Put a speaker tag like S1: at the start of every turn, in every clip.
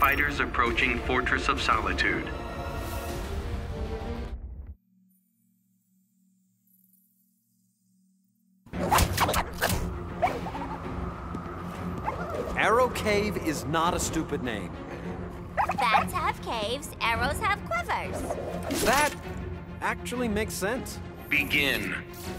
S1: Fighters approaching Fortress of Solitude.
S2: Arrow Cave is not a stupid name.
S3: Bats have caves, arrows have quivers.
S2: That actually makes sense.
S1: Begin.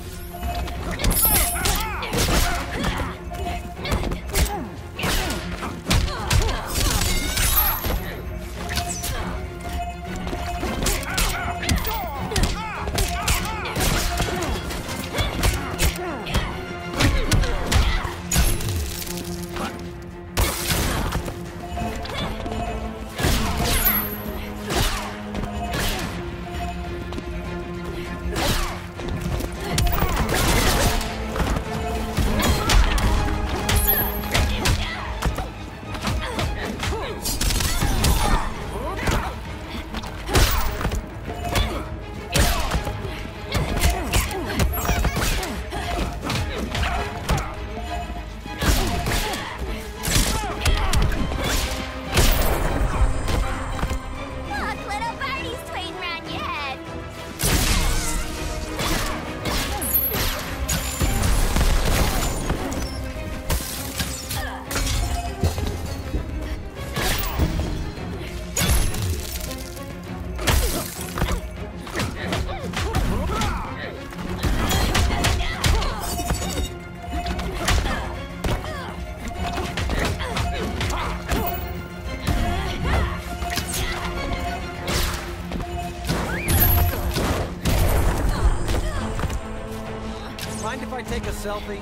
S3: Look, little birdie's tweeting around your head.
S2: Mind if I take a selfie?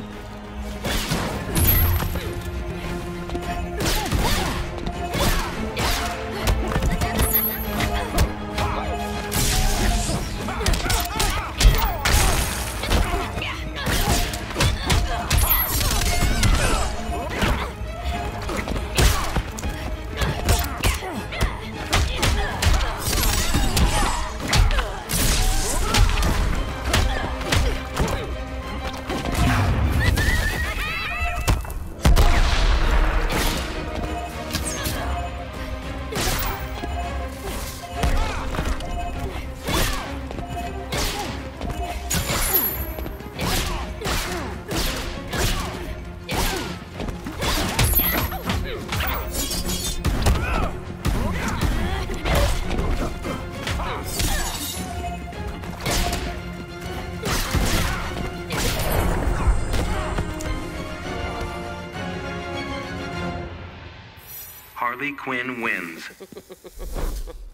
S1: Harley Quinn wins.